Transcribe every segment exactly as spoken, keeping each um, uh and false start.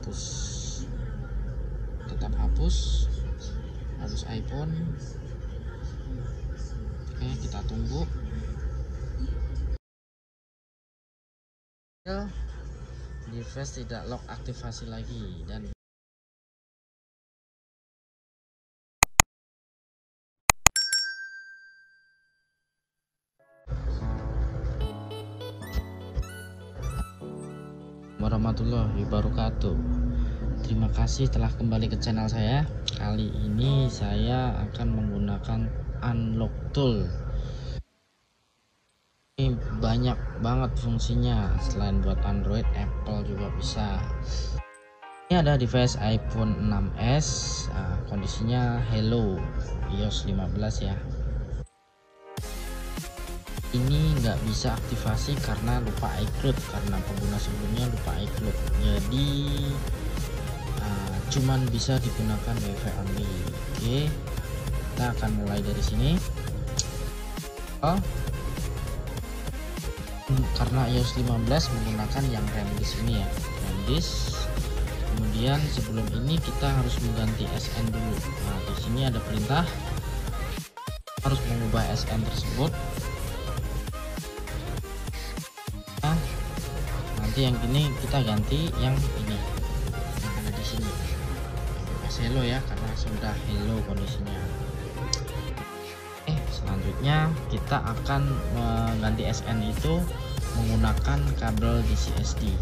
hapus, tetap hapus, hapus iPhone. Oke, kita tunggu. Device tidak lock aktivasi lagi dan warahmatullahi wabarakatuh. Terima kasih telah kembali ke channel saya. Kali ini saya akan menggunakan unlock tool. Ini banyak banget fungsinya, selain buat Android, Apple juga bisa. Ini ada device iPhone enam S, nah, kondisinya hello i O S lima belas ya. Ini nggak bisa aktivasi karena lupa iCloud, karena pengguna sebelumnya lupa iCloud, jadi uh, cuman bisa digunakan Wi-Fi only. Oke, kita akan mulai dari sini. Oh, karena i O S lima belas menggunakan yang RAM disk ini ya, RAM disk. Kemudian sebelum ini kita harus mengganti S N dulu. Nah, di sini ada perintah harus mengubah S N tersebut. Nah, nanti yang ini kita ganti yang ini yang ada di sini. Bebas hello ya, karena sudah hello kondisinya. Eh, selanjutnya kita akan mengganti S N itu menggunakan kabel D C S D.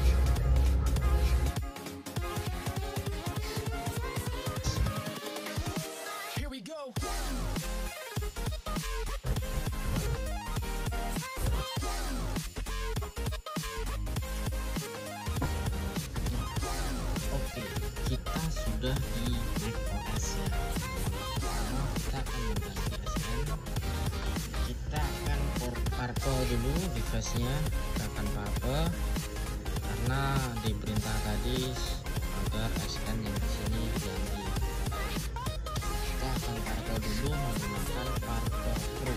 Oke, kita sudah di macOS ya. Pertama kita akan mengganti S N. Kita akan purple dulu device-nya. Kita akan purple karena diperintah tadi agar S N yang di sini diganti. Kita akan purple dulu menggunakan Purple Pro.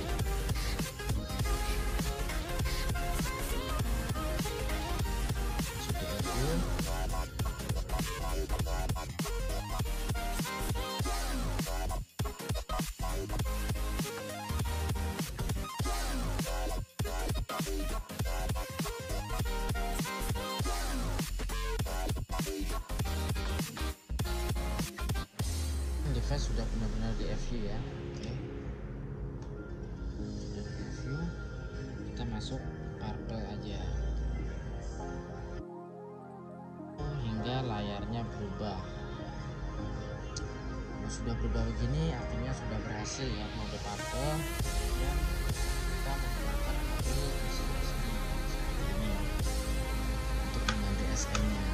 Sudah itu. Device sudah benar-benar di F U ya. Oke, sudah di F U, kita masuk purple aja hingga layarnya berubah. Kalau sudah berubah begini artinya sudah berhasil ya mode purple. Kemudian kita menggunakan kabel D C S D seperti ini untuk mengganti S N nya.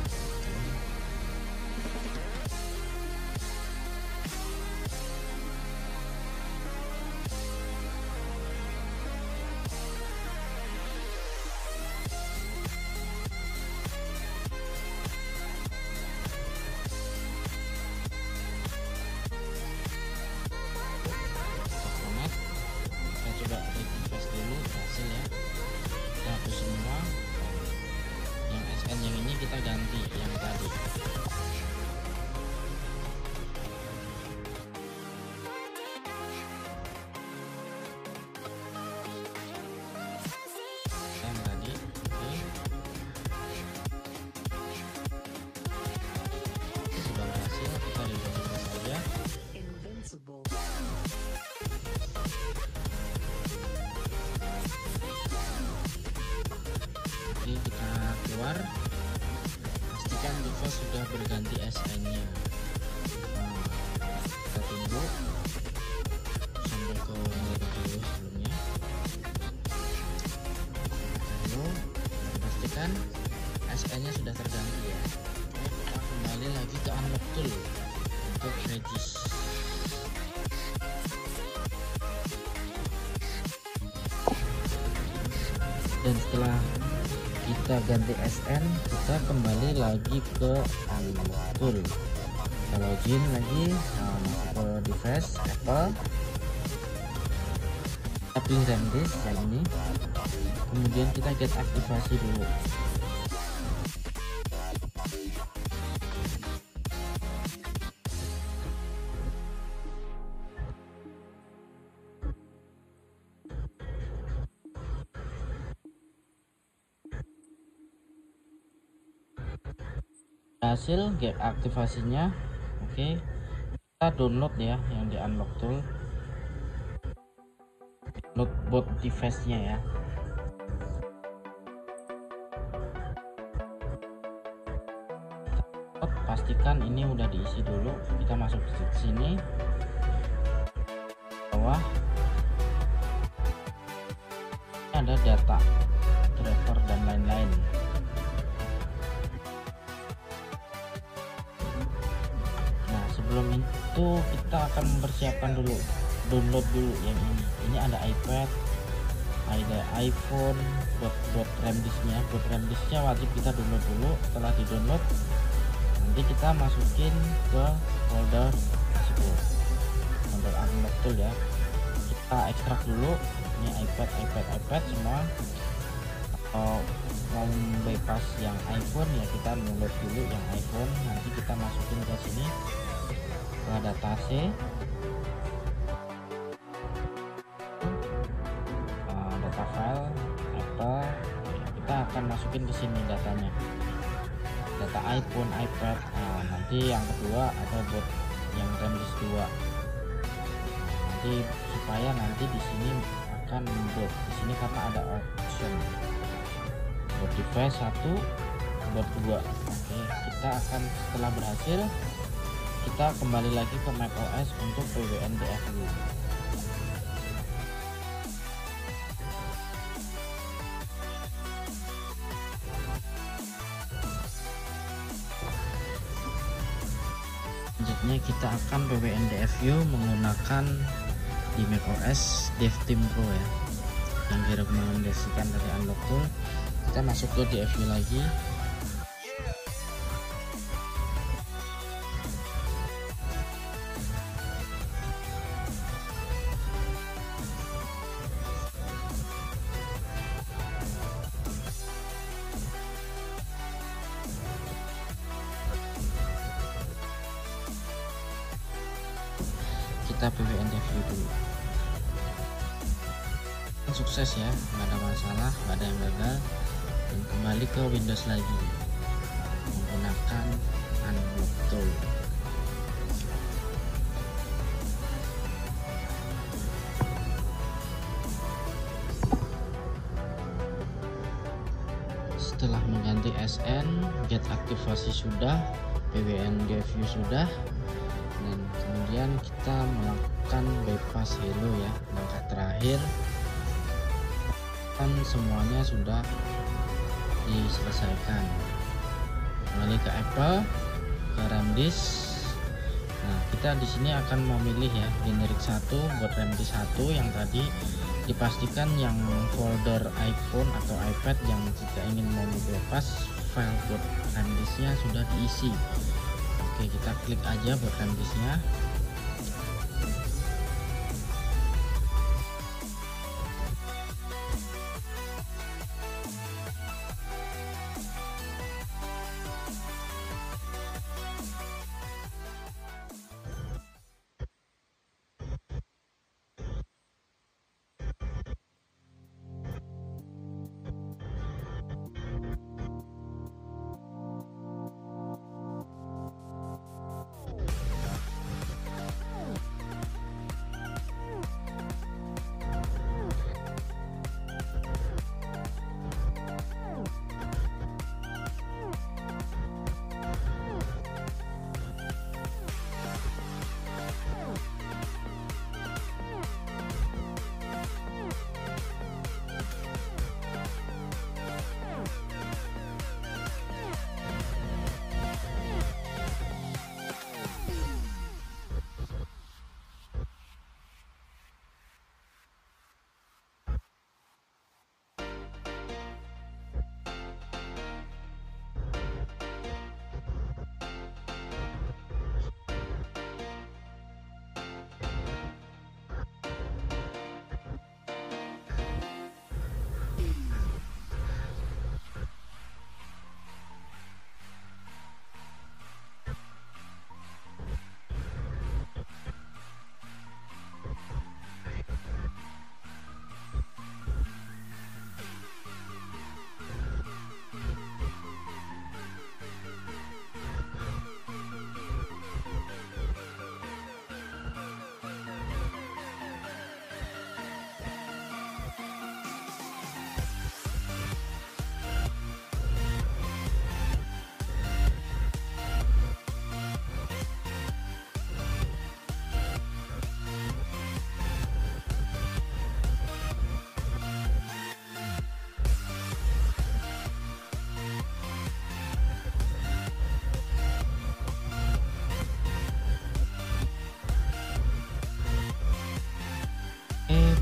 Coba request dulu, berhasil ya. Kita hapus semua. Yang S N yang ini kita ganti yang tadi. Yang tadi, oke. Ini sudah berhasil, kita refresh saja. Oke, kita keluar, pastikan device sudah berganti S N nya. Nah, kita tunggu sampai ke mode dulu sebelumnya. Lalu pastikan S N nya sudah terganti ya. Oke, kita kembali lagi ke unlock tool untuk regis. Dan setelah kita ganti S N, kita kembali lagi ke unlock tool. Kita login lagi, nah, masuk ke device Apple, kita pilih RAM disk yang ini, kemudian kita get aktivasi dulu. berhasil gap aktivasinya. Oke, kita download ya yang di unlock tool, download bot device nya ya. Pastikan ini udah diisi dulu. Kita masuk ke sini bawah, ada data driver dan lain-lain. Nah, sebelum itu kita akan mempersiapkan dulu, download dulu yang ini. Ini ada iPad, ada iPhone, buat buat RAM disknya. Buat RAM disknya wajib kita download dulu. Setelah di download, nanti kita masukin ke folder tersebut, folder unlock tool ya. Kita ekstrak dulu. Ini iPad, iPad, iPad semua. Kalau mau bypass yang iPhone ya kita download dulu yang iPhone. Nanti kita masukin ke sini ke data C, uh, data file Apple. Kita akan masukin ke sini datanya, data iPhone, iPad. Nah, nanti yang kedua atau buat yang RAM disk dua. Nanti supaya nanti di sini akan buat di sini kata ada option buat device satu, buat dua. Oke, kita akan setelah berhasil kita kembali lagi ke macOS untuk P W N D F U. Selanjutnya kita akan P W N D F U menggunakan di macOS DevTeam Pro ya, yang direkomendasikan dari unlock tool. Kita masuk ke D F U lagi. Kita P W N D F U dulu. Sukses ya, nggak ada masalah, nggak ada yang gagal. Dan kembali ke Windows lagi menggunakan unlock tool. Setelah mengganti S N, get aktivasi sudah, P W N D F U sudah, dan kemudian kita melakukan bypass hello ya, langkah terakhir. Kan semuanya sudah diselesaikan. Kembali ke Apple, ke RAM disk. Nah, kita di sini akan memilih ya generik satu buat RAM disk satu. Yang tadi dipastikan yang folder iPhone atau iPad yang jika ingin mau bypass file buat RAM disknya sudah diisi. Oke, kita klik aja buat RAM disknya.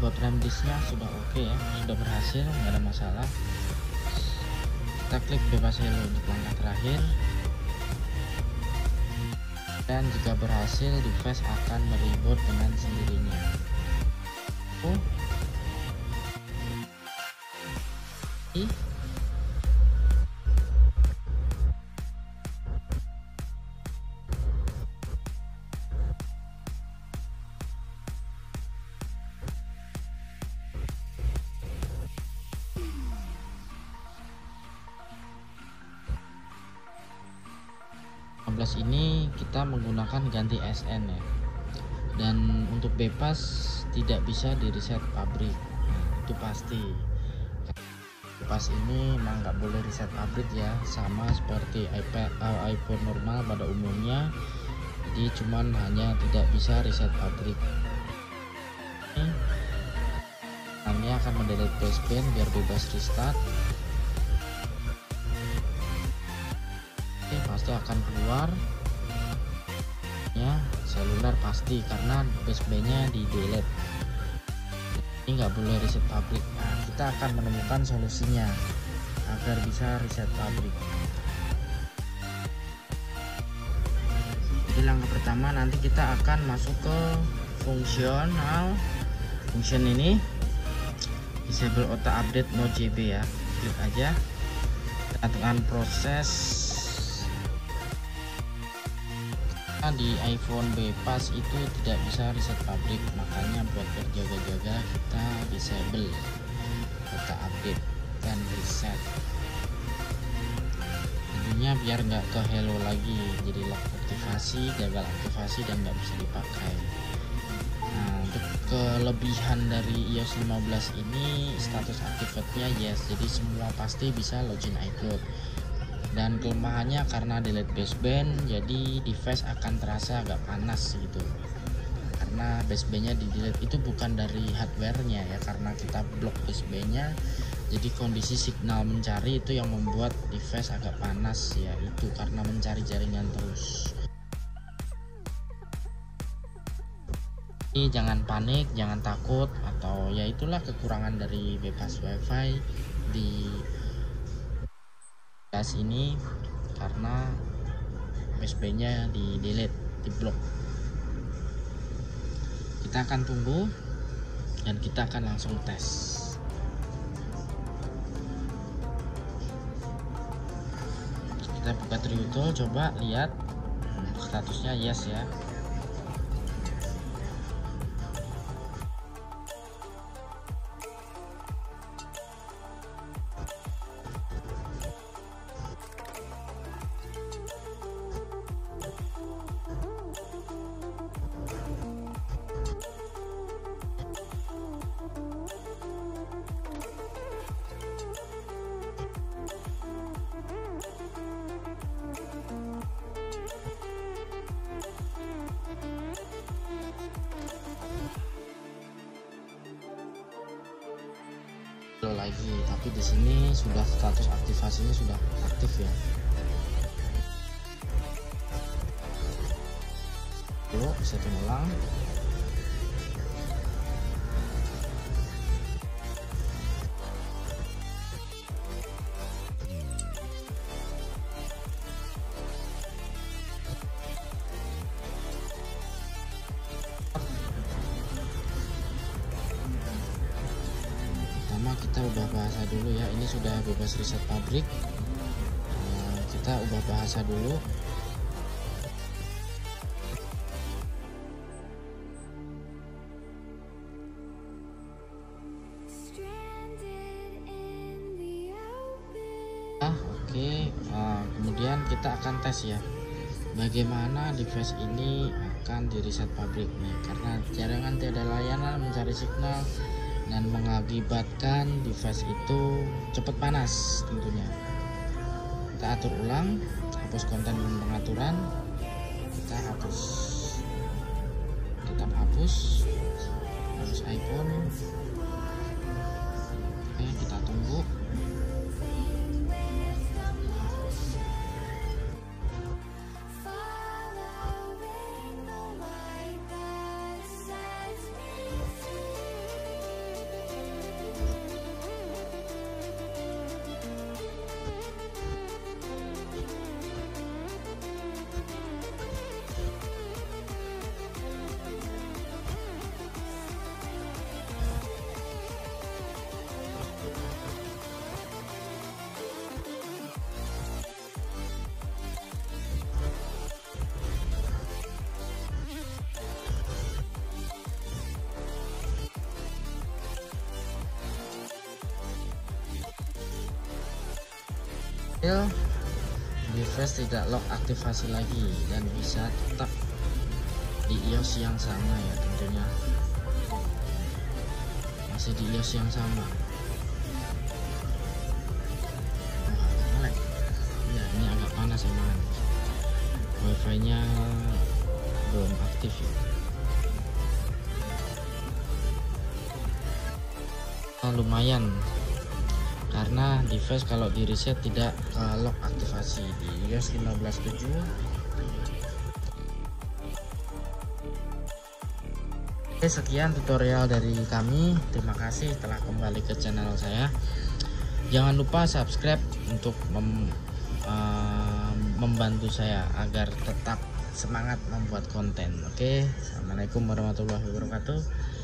buat RAM disknya sudah oke ya, sudah berhasil, nggak ada masalah. Kita klik bebas hello di langkah terakhir, dan jika berhasil device akan mereboot dengan sendirinya. Oh. Ini kita menggunakan ganti S N ya, dan untuk bypass tidak bisa di reset pabrik, nah, itu pasti. Bypass ini memang nggak boleh reset pabrik ya, sama seperti iPad uh, iPhone normal pada umumnya, jadi cuman hanya tidak bisa reset pabrik. Ini hanya akan mendelete baseband biar bebas restart. Pasti akan keluar ya, seluler pasti karena basebandnya di delete. Ini nggak boleh reset pabrik. Nah, kita akan menemukan solusinya agar bisa reset pabrik. Jadi langkah pertama nanti kita akan masuk ke fungsional function ini, disable auto update no J B ya, klik aja. Dengan proses di iPhone bypass itu tidak bisa reset pabrik, makanya buat berjaga-jaga kita disable auto update dan reset. Tentunya biar nggak ke hello lagi, jadi lock aktivasi, gagal aktivasi dan nggak bisa dipakai. Nah, untuk kelebihan dari i O S lima belas ini status activate-nya yes, jadi semua pasti bisa login iCloud. Dan kelemahannya karena delete baseband, jadi device akan terasa agak panas gitu, karena basebandnya di delete. Itu bukan dari hardwarenya ya, karena kita blok basebandnya, jadi kondisi signal mencari itu yang membuat device agak panas ya, itu karena mencari jaringan terus. Jadi jangan panik, jangan takut, atau ya itulah kekurangan dari bypass wifi di gas ini, karena basebandnya di delete, di blok. Kita akan tunggu dan kita akan langsung tes. Kita buka TriWiTool, coba lihat statusnya yes ya. Lagi, tapi di sini sudah status aktivasinya sudah aktif ya. Yuk, setting ulang. Kita ubah bahasa dulu ya, ini sudah bebas reset pabrik. Nah, kita ubah bahasa dulu. Ah, oke. Okay. Nah, kemudian kita akan tes ya, bagaimana device ini akan di reset pabrik nih, karena jaringan tiada layanan mencari signal dan mengakibatkan device itu cepat panas tentunya. Kita atur ulang, hapus konten pengaturan, kita hapus, tetap hapus, hapus iPhone. Oke, kita tunggu. berhasil, device tidak lock aktivasi lagi dan bisa tetap di I O S yang sama ya, tentunya masih di I O S yang sama. Oh, agak ya, ini agak panas emang, wifi nya belum aktif ya. Oh, lumayan, karena device kalau di reset tidak uh, lock aktivasi di I O S lima belas titik tujuh. Oke, sekian tutorial dari kami. Terima kasih telah kembali ke channel saya. Jangan lupa subscribe untuk mem, uh, membantu saya agar tetap semangat membuat konten. Oke, assalamualaikum warahmatullahi wabarakatuh.